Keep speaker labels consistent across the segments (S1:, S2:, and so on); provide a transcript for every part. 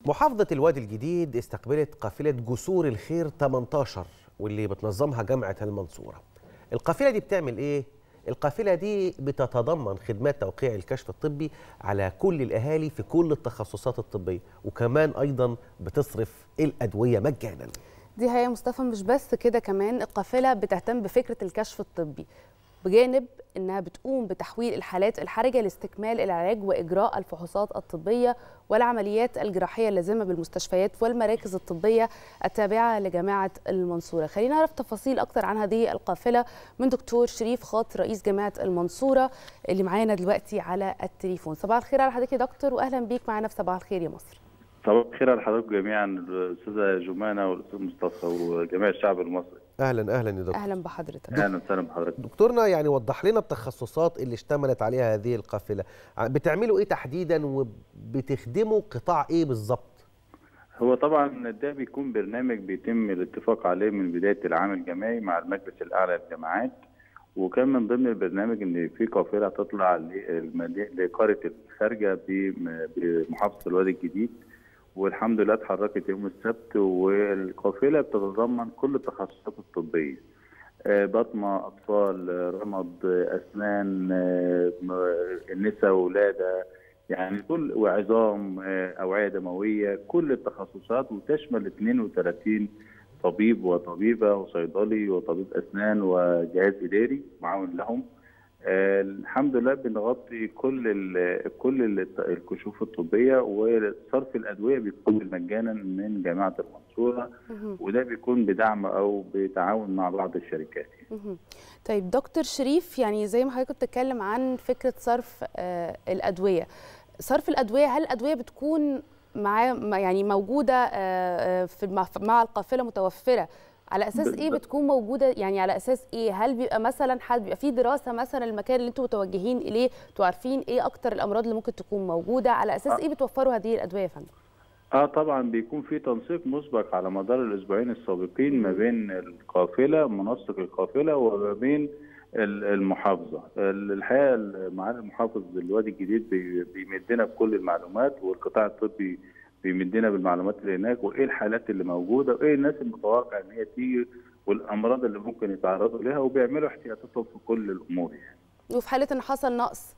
S1: محافظة الوادي الجديد استقبلت قافلة جسور الخير 18 واللي بتنظمها جامعة المنصورة. القافلة دي بتعمل إيه؟ القافلة دي بتتضمن خدمات توقيع الكشف الطبي على كل الأهالي في كل التخصصات الطبية، وكمان أيضا بتصرف الأدوية مجانا.
S2: دي هي مصطفى، مش بس كده، كمان القافلة بتهتم بفكرة الكشف الطبي بجانب انها بتقوم بتحويل الحالات الحرجه لاستكمال العلاج واجراء الفحوصات الطبيه والعمليات الجراحيه اللازمه بالمستشفيات والمراكز الطبيه التابعه لجامعه المنصوره. خلينا نعرف تفاصيل اكتر عن هذه القافله من دكتور شريف خاط رئيس جامعه المنصوره اللي معانا دلوقتي على التليفون. صباح الخير على حضرتك يا دكتور، واهلا بيك معانا في صباح الخير يا مصر.
S3: صباح الخير على حضراتكم جميعا، الاستاذه جمانه والاستاذ مصطفى وجميع الشعب المصري.
S1: اهلا اهلا يا دكتور.
S2: اهلا بحضرتك.
S3: اهلا وسهلا بحضرتك.
S1: دكتورنا، يعني وضح لنا التخصصات اللي اشتملت عليها هذه القافله، بتعملوا ايه تحديدا وبتخدموا قطاع ايه بالظبط؟
S3: هو طبعا ده بيكون برنامج بيتم الاتفاق عليه من بدايه العام الجامعي مع المجلس الاعلى للجامعات، وكان من ضمن البرنامج ان في قافله تطلع لقريه الخارجه بمحافظه الوادي الجديد، والحمد لله اتحركت يوم السبت، والقافله بتتضمن كل التخصصات الطبيه: بطنه، اطفال، رمد، اسنان، النساء وولاده، يعني كل، وعظام، اوعيه دمويه، كل التخصصات، وتشمل 32 طبيب وطبيبه وصيدلي وطبيب اسنان وجهاز اداري معاون لهم. الحمد لله بنغطي كل الكشوف الطبيه، وصرف الادويه بيكون مجانا من جامعه المنصوره، وده بيكون بدعم او بتعاون مع بعض الشركات.
S2: طيب دكتور شريف، يعني زي ما حضرتك بتتكلم عن فكره صرف الادويه، صرف الادويه، هل الادويه بتكون يعني موجوده مع القافله متوفره؟ على اساس ايه بتكون موجوده؟ يعني على اساس ايه؟ هل بيبقى مثلا بيبقى في دراسه مثلا المكان اللي انتم متوجهين اليه، انتوا عارفين ايه اكتر الامراض اللي ممكن تكون موجوده؟ على اساس ايه بتوفروا هذه الادويه يا فندم؟
S3: طبعا بيكون في تنسيق مسبق على مدار الاسبوعين السابقين ما بين القافله، منسق القافله، وما بين المحافظه. الحقيقه معالي المحافظ الوادي الجديد بيمدنا بكل المعلومات، والقطاع الطبي بيمدنا بالمعلومات اللي هناك، وايه الحالات اللي موجوده، وايه الناس المتوقع ان هي تيجي، والامراض اللي ممكن يتعرضوا لها، وبيعملوا احتياطاتهم في كل الامور يعني.
S2: وفي حاله ان حصل نقص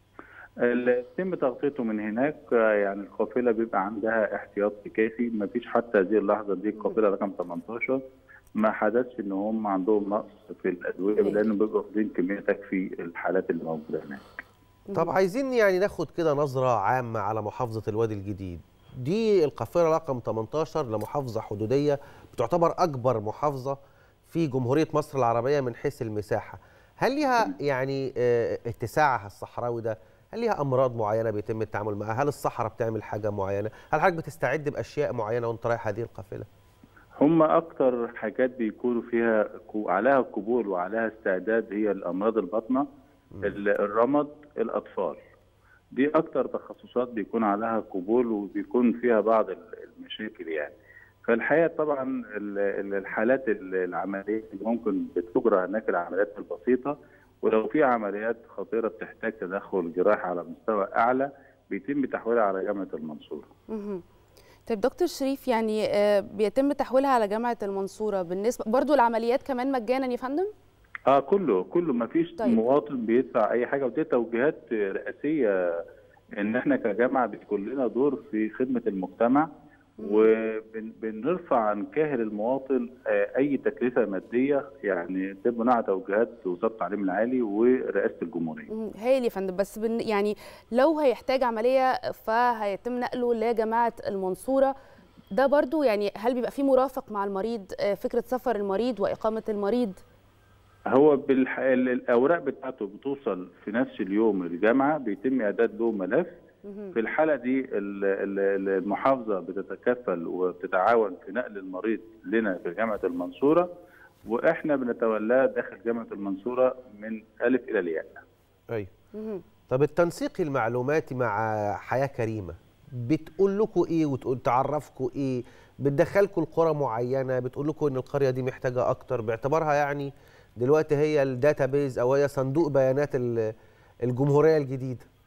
S3: يتم تغطيته من هناك، يعني القافله بيبقى عندها احتياط كافي. ما فيش حتى هذه اللحظه دي القافله رقم 18 ما حدثش ان هم عندهم نقص في الادويه، لانه بيبقوا واخدين كميه تكفي الحالات اللي موجوده هناك.
S1: طب عايزين يعني ناخد كده نظره عامه على محافظه الوادي الجديد. دي القافله رقم 18 لمحافظه حدوديه، بتعتبر اكبر محافظه في جمهوريه مصر العربيه من حيث المساحه. هل ليها يعني اتساعها الصحراوي ده، هل ليها امراض معينه بيتم التعامل معها؟ هل الصحراء بتعمل حاجه معينه؟ هل حضرتك بتستعد باشياء معينه وانت رايح هذه القافله؟
S3: هم اكتر حاجات بيكونوا فيها عليها قبول وعليها استعداد هي الامراض الباطنه، الرمد، الاطفال. دي اكتر تخصصات بيكون عليها قبول وبيكون فيها بعض المشاكل يعني. فالحقيقه طبعا الحالات العمليه اللي ممكن بتجرى هناك العمليات البسيطه، ولو في عمليات خطيره بتحتاج تدخل جراحي على مستوى اعلى بيتم تحويلها على جامعه المنصوره.
S2: طيب دكتور شريف، يعني بيتم تحويلها على جامعه المنصوره. بالنسبه برضو العمليات كمان مجانا يا فندم؟
S3: كله ما فيش مواطن بيدفع اي حاجه، ودي توجيهات رئاسيه ان احنا كجامعه بيكون لنا دور في خدمه المجتمع، وبنرفع عن كاهل المواطن اي تكلفه ماديه، يعني ده بناء على توجيهات وزاره التعليم العالي ورئاسه الجمهوريه.
S2: هايل يا فندم. بس يعني لو هيحتاج عمليه فهيتم نقله لجامعه المنصوره، ده برضو يعني هل بيبقى في مرافق مع المريض، فكره سفر المريض واقامه المريض؟
S3: هو الاوراق بتاعته بتوصل في نفس اليوم الجامعه، بيتم اعداد له ملف. في الحاله دي المحافظه بتتكفل وبتتعاون في نقل المريض لنا في جامعه المنصوره، واحنا بنتولاه داخل جامعه المنصوره من الف الى الياء.
S1: ايوه. طب التنسيق المعلوماتي مع حياه كريمه بتقول لكم ايه وتقول تعرفكم ايه؟ بتدخلكم القرى معينه، بتقول لكم ان القريه دي محتاجه اكتر، باعتبارها يعني دلوقتي هي الداتابيز او هي صندوق بيانات الجمهوريه الجديده؟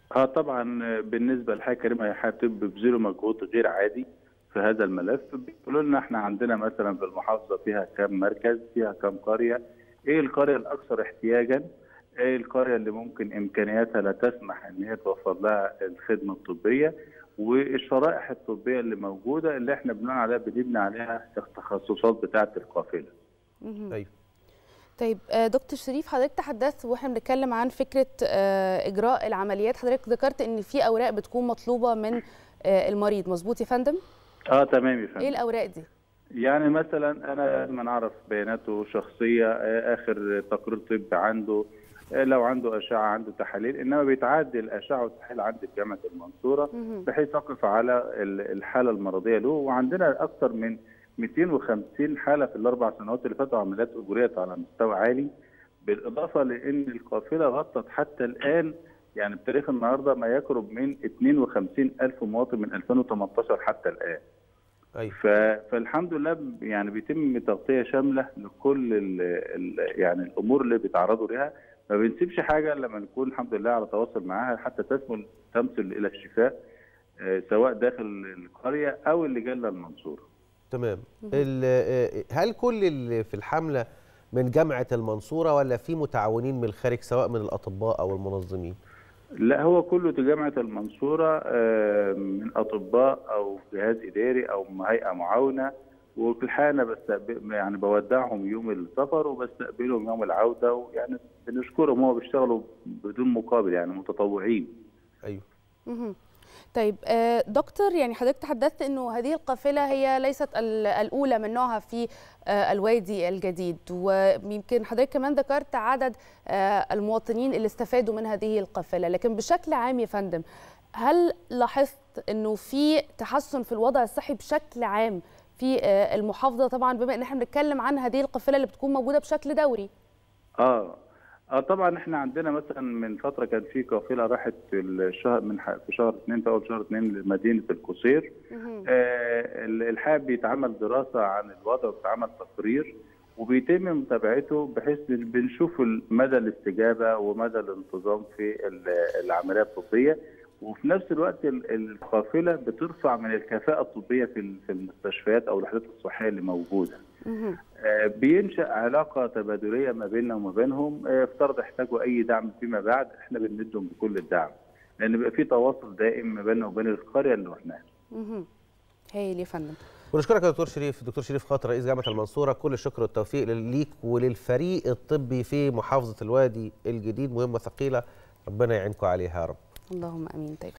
S3: طبعا بالنسبه لحاجه كريمه يا حياه طب بيبذلوا مجهود غير عادي في هذا الملف. بيقولوا لنا احنا عندنا مثلا في المحافظه فيها كام مركز، فيها كام قريه، ايه القريه الاكثر احتياجا، ايه القريه اللي ممكن امكانياتها لا تسمح ان هي توفر لها الخدمه الطبيه، والشرائح الطبيه اللي موجوده اللي احنا بناء عليها بنبني عليها التخصصات بتاعه القافله.
S1: ايوه.
S2: طيب دكتور شريف، حضرتك تحدثت واحنا بنتكلم عن فكره اجراء العمليات، حضرتك ذكرت ان في اوراق بتكون مطلوبه من المريض، مظبوط يا فندم؟
S3: تمام يا فندم.
S2: ايه الاوراق دي؟
S3: يعني مثلا انا لازم اعرف بياناته الشخصيه، اخر تقرير طبي عنده، لو عنده اشعه، عنده تحاليل، انما بيتعدل الاشعه والتحاليل عندي في جامعه المنصوره بحيث اقف على الحاله المرضيه له. وعندنا اكثر من 250 حاله في الاربع سنوات اللي فاتوا عمليات اجريت على مستوى عالي، بالاضافه لان القافله غطت حتى الان يعني بتاريخ النهارده ما يقرب من 52,000 مواطن من 2018 حتى الان.
S1: أيوة.
S3: فالحمد لله يعني بيتم تغطيه شامله لكل يعني الامور اللي بيتعرضوا لها، ما بنسيبش حاجه لما نكون الحمد لله على تواصل معاها حتى تمثل الى الشفاء، سواء داخل القريه او اللي جاله المنصوره.
S1: تمام. هل كل اللي في الحمله من جامعه المنصوره ولا في متعاونين من الخارج سواء من الاطباء او المنظمين؟
S3: لا، هو كله في جامعه المنصوره، من اطباء او جهاز اداري او هيئه معاونه. وفي الحقيقه انا يعني بودعهم يوم السفر وبستقبلهم يوم العوده، ويعني بنشكرهم، هم بيشتغلوا بدون مقابل يعني متطوعين.
S1: ايوه.
S2: طيب دكتور، يعني حضرتك تحدثت انه هذه القافله هي ليست الاولى من نوعها في الوادي الجديد، ويمكن حضرتك كمان ذكرت عدد المواطنين اللي استفادوا من هذه القافله، لكن بشكل عام يا فندم هل لاحظت انه في تحسن في الوضع الصحي بشكل عام في المحافظه، طبعا بما ان احنا بنتكلم عن هذه القافله اللي بتكون موجوده بشكل دوري؟
S3: طبعا احنا عندنا مثلا من فتره كان في قافله راحت في شهر 2 في اول شهر 2 لمدينه القصير. الحقيقه بيتعمل دراسه عن الوضع وبيتعمل تقرير وبيتم متابعته بحيث بنشوف مدى الاستجابه ومدى الانتظام في العمليه الطبيه، وفي نفس الوقت القافله بترفع من الكفاءه الطبيه في المستشفيات او الوحدات الصحيه اللي موجوده. بينشأ علاقه تبادليه ما بيننا وما بينهم، افترض احتاجوا اي دعم فيما بعد احنا بنمدهم بكل الدعم، لان بيبقى في تواصل دائم ما بيننا وبين القريه اللي رحناها.
S2: هايل يا فندم.
S1: ونشكرك يا دكتور شريف، الدكتور شريف خاطر رئيس جامعه المنصوره، كل الشكر والتوفيق ليك وللفريق الطبي في محافظه الوادي الجديد، مهمه ثقيله ربنا يعينكم عليها يا رب.
S2: اللهم امين. طيب